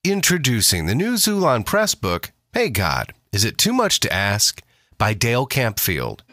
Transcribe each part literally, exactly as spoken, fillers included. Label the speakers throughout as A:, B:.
A: Introducing the new Xulon Press book, Hey God, Is It Too Much to Ask? By Dale Campfield.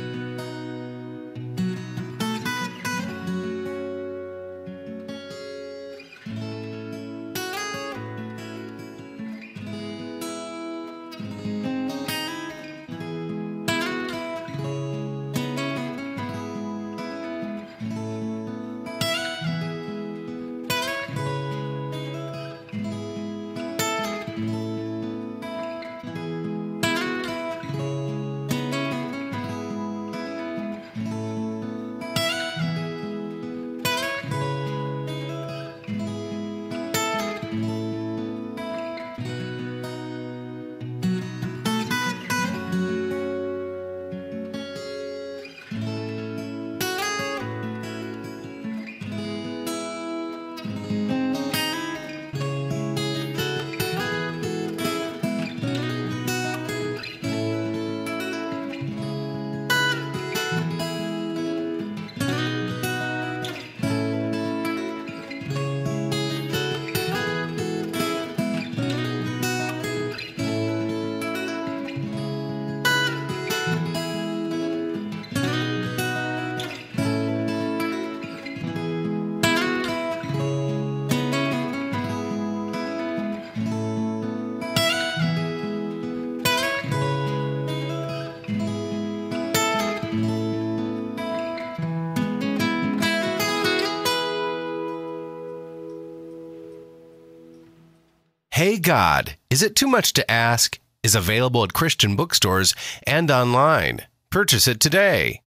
A: Hey God, Is It Too Much to Ask? Is available at Christian bookstores and online. Purchase it today.